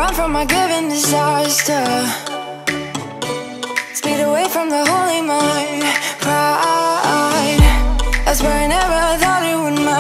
run from my given disaster. Speed away from the holy mind.